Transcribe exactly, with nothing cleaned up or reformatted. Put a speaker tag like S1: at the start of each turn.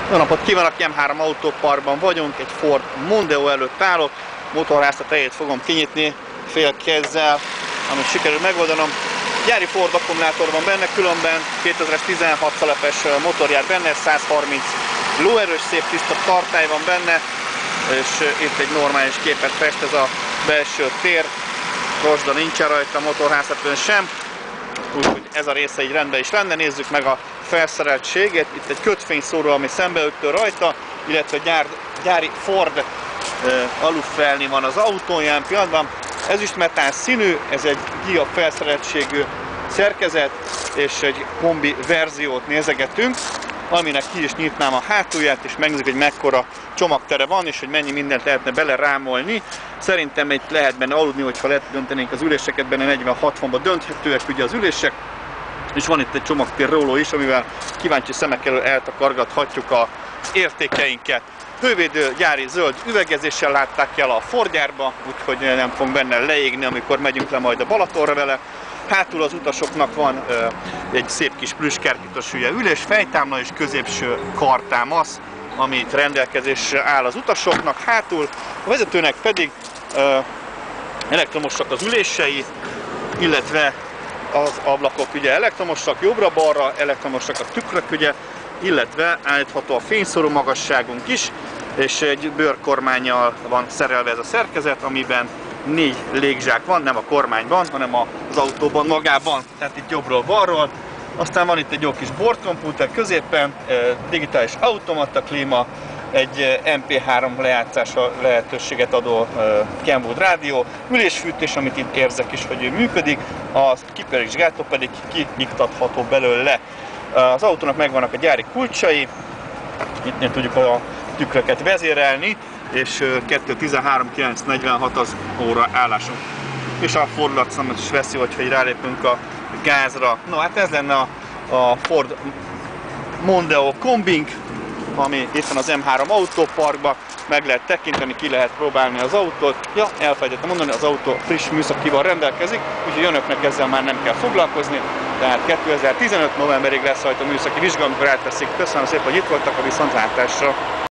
S1: Jó napot kívánok, M három autóparkban vagyunk, egy Ford Mondeo előtt állok, motorházat helyét fogom kinyitni fél kézzel, amit sikerül megoldanom. Gyári Ford akkumulátor van benne, különben kétezer-tizenhat szelepes motor jár benne, százharminc lóerős, szép tiszta tartály van benne, és itt egy normális képet fest ez a belső tér, rozsda nincsen rajta, motorháztetőn sem, úgyhogy ez a része így rendben is lenne. Nézzük meg a felszereltséget. Itt egy kötfényszóró, ami szembeütő rajta, illetve gyár, gyári Ford uh, alufelni van az autón jelen pillanatban. Ezüstmetál színű, ez egy Gia felszereltségű szerkezet, és egy kombi verziót nézegetünk, aminek ki is nyitnám a hátulját, és megnézzük, hogy mekkora csomagtere van, és hogy mennyi mindent lehetne bele rámolni. Szerintem itt lehet benne aludni, hogyha lehet döntenénk az üléseket, benne negyven-hatvanba dönthetőek ugye az ülések, és van itt egy csomagtér róló is, amivel kíváncsi szemek elől eltakargathatjuk az értékeinket. Hővédő gyári zöld üvegezéssel látták el a Ford gyárba, úgyhogy nem fog benne leégni, amikor megyünk le majd a Balatonra vele. Hátul az utasoknak van ö, egy szép kis plüsskárpitos hülye ülés, fejtámla és középső kartámasz, amit rendelkezésre áll az utasoknak. Hátul a vezetőnek pedig ö, elektromosak az ülései, illetve az ablakok ugye elektromosak jobbra-balra, elektromosak a tükrök ugye, illetve állítható a fényszóró magasságunk is, és egy bőrkormánnyal van szerelve ez a szerkezet, amiben négy légzsák van, nem a kormányban, hanem az autóban magában, tehát itt jobbról balról. Aztán van itt egy jó kis bordkomputer középen, digitális automata, klíma, egy em pé három lejátszása lehetőséget adó Kenwood rádió, ülésfűtés, amit itt érzek is, hogy ő működik, a kiperéksgátó pedig kiiktatható belőle. Az autónak megvannak a gyári kulcsai, itt tudjuk a tükröket vezérelni, és kettő tizenhárom kilenc negyvenhat az óra állásunk. És a fordulatszámot is veszi, hogyha így rálépünk a gázra. No, hát ez lenne a, a Ford Mondeo kombink, ami itt van az M három autóparkban, meg lehet tekinteni, ki lehet próbálni az autót. Ja, elfelejtettem mondani, az autó friss műszakival rendelkezik, úgyhogy önöknek ezzel már nem kell foglalkozni. Tehát kétezer-tizenöt novemberig lesz rajta a műszaki vizsga, amikor elteszik. Köszönöm szépen, hogy itt voltak, a viszontlátásra!